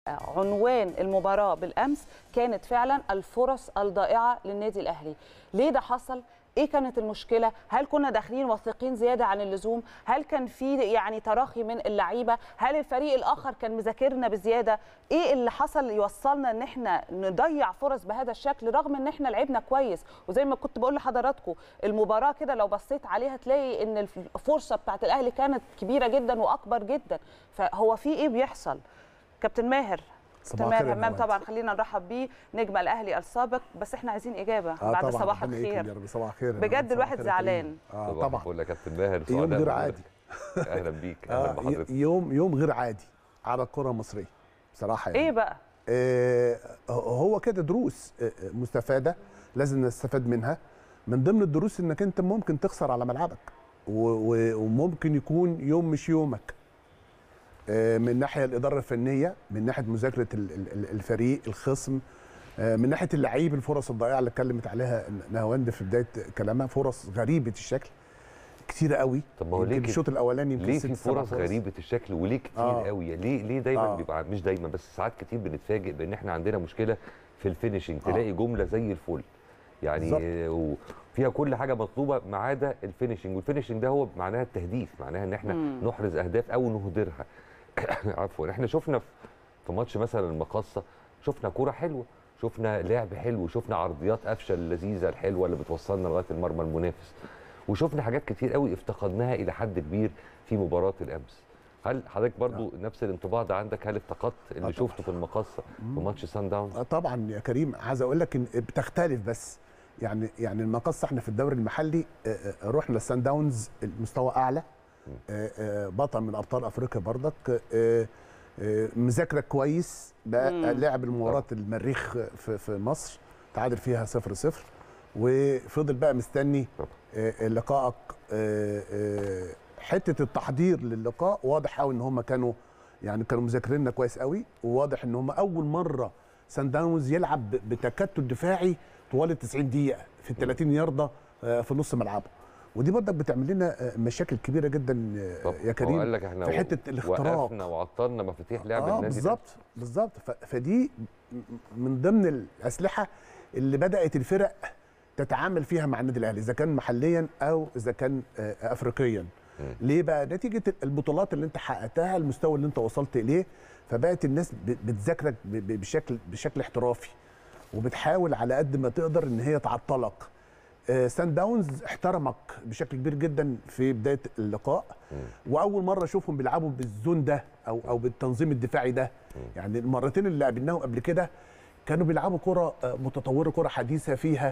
عنوان المباراة بالأمس كانت فعلا الفرص الضائعة للنادي الأهلي. ليه ده حصل؟ ايه كانت المشكله؟ هل كنا داخلين واثقين زياده عن اللزوم؟ هل كان في يعني تراخي من اللعيبه؟ هل الفريق الاخر كان مذاكرنا بزياده؟ ايه اللي حصل يوصلنا ان احنا نضيع فرص بهذا الشكل رغم ان احنا لعبنا كويس؟ وزي ما كنت بقول لحضراتكم المباراه كده لو بصيت عليها تلاقي ان الفرصه بتاعت الاهلي كانت كبيره جدا واكبر جدا. فهو في ايه بيحصل؟ كابتن ماهر همام طبعا خلينا نرحب بيه نجم الاهلي السابق، بس احنا عايزين اجابه بعد صباح الخير. صباح الخير بجد الواحد زعلان. طبعا بقول لك كابتن ماهر يوم غير عادي. اهلا بيك. اهلا بحضرتك. يوم غير عادي على الكره المصريه بصراحه يعني. ايه بقى؟ هو كده دروس مستفاده لازم نستفاد منها. من ضمن الدروس انك انت ممكن تخسر على ملعبك وممكن يكون يوم مش يومك، من ناحيه الاداره الفنيه، من ناحيه مذاكره الفريق الخصم، من ناحيه اللعيب، الفرص الضائعه اللي اتكلمت عليها نهاوند في بدايه كلامها، فرص غريبه الشكل كتير قوي. طب ما هو ليه الشوط الاولاني يمكن ليه في فرص غريبه الشكل وليه كتير قوي؟ ليه دايما بيبقى، مش دايما بس ساعات كتير بنتفاجئ بان احنا عندنا مشكله في الفينيشنج. تلاقي جمله زي الفل يعني وفيها كل حاجه مطلوبه ما عدا الفينيشنج، والفينيشنج ده هو معناها التهديف، معناها ان احنا نحرز اهداف او نهدرها. عفوا. احنا شفنا في ماتش مثلا المقاصه، شفنا كوره حلوه، شفنا لعب حلو، شفنا عرضيات قفشه اللذيذه الحلوه اللي بتوصلنا لغايه المرمى المنافس، وشفنا حاجات كتير قوي افتقدناها الى حد كبير في مباراه الامس. هل حضرتك برضو نفس الانطباع ده عندك؟ هل افتقدت اللي شفته في المقاصه في ماتش سان داونز؟ طبعا يا كريم، عايز اقول لك ان بتختلف، بس يعني المقاصه احنا في الدوري المحلي رحنا لسان داونز المستوى اعلى، بطل من ابطال افريقيا برضك، مذاكره كويس بقى، لعب المباراه المريخ في مصر تعادل فيها 0-0 وفضل بقى مستني لقائك. حته التحضير للقاء واضح قوي ان هم كانوا مذاكريننا كويس قوي، وواضح ان هم اول مره سان داونز يلعب بتكتل دفاعي طوال 90 دقيقه في 30 يارده في نص ملعبه، ودي برضك بتعمل لنا مشاكل كبيره جدا يا كريم. قال لك احنا في حته الاختراق وقفنا وعطلنا مفاتيح لعب النادي. بالظبط. فدي من ضمن الاسلحه اللي بدات الفرق تتعامل فيها مع النادي الاهلي، اذا كان محليا او اذا كان افريقيا. ليه بقى؟ نتيجه البطولات اللي انت حققتها، المستوى اللي انت وصلت اليه، فبقت الناس بتذاكرك بشكل احترافي، وبتحاول على قد ما تقدر ان هي تعطلك. سان داونز احترمك بشكل كبير جدا في بدايه اللقاء، واول مره اشوفهم بيلعبوا بالزون ده او بالتنظيم الدفاعي ده. يعني المرتين اللي قابلناهم قبل كده كانوا بيلعبوا كره متطوره، كره حديثه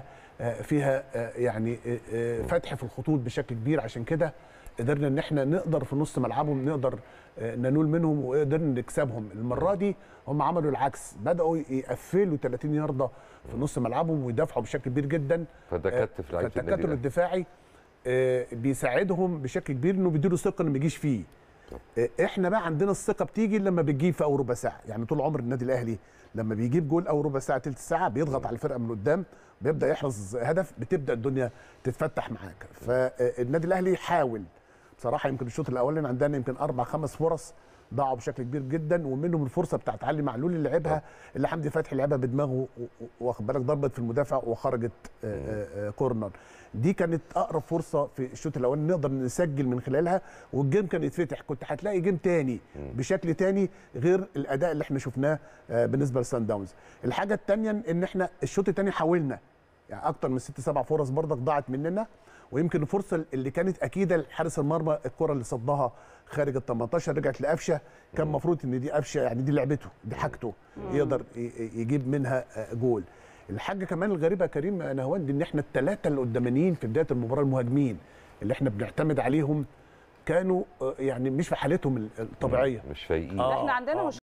فيها يعني فتح في الخطوط بشكل كبير. عشان كده قدرنا ان احنا نقدر في نص ملعبهم نقدر ننول منهم وقدرنا نكسبهم. المره دي هم عملوا العكس، بداوا يقفلوا 30 يارده في نص ملعبهم ويدافعوا بشكل كبير جدا. فتكتف لعيبه النادي التكتل الدفاعي بيساعدهم بشكل كبير انه بيديله ثقه انه ما يجيش فيه. احنا بقى عندنا الثقه بتيجي لما بتجيب في اول ربع ساعه. يعني طول عمر النادي الاهلي لما بيجيب جول اول ربع ساعه ثلث ساعه بيضغط على الفرقه من قدام، بيبدا يحرز هدف، بتبدا الدنيا تتفتح معاك. فالنادي الاهلي حاول بصراحه. يمكن الشوط الاولاني عندنا يمكن 4-5 فرص ضاعوا بشكل كبير جدا، ومنهم الفرصه بتاعت علي معلول اللي لعبها، اللي حمدي فتحي لعبها بدماغه واخد بالك، ضربت في المدافع وخرجت كورنر. دي كانت اقرب فرصه في الشوط الاولاني نقدر نسجل من خلالها، والجيم كان يتفتح. كنت هتلاقي جيم تاني بشكل تاني غير الاداء اللي احنا شفناه بالنسبه لسان داونز. الحاجه الثانيه ان احنا الشوط الثاني حاولنا، يعني اكتر من 6-7 فرص برضك ضاعت مننا. ويمكن الفرصه اللي كانت اكيده لحارس المرمى، الكره اللي صدها خارج ال 18 رجعت لقفشه، كان المفروض ان دي قفشه، يعني دي لعبته، دي حاجته، يقدر يجيب منها جول. الحاجه كمان الغريبه يا كريم نهواند ان احنا الثلاثه اللي قدامانيين في بدايه المباراه المهاجمين اللي احنا بنعتمد عليهم كانوا يعني مش في حالتهم الطبيعيه، مش فايقين. احنا عندنا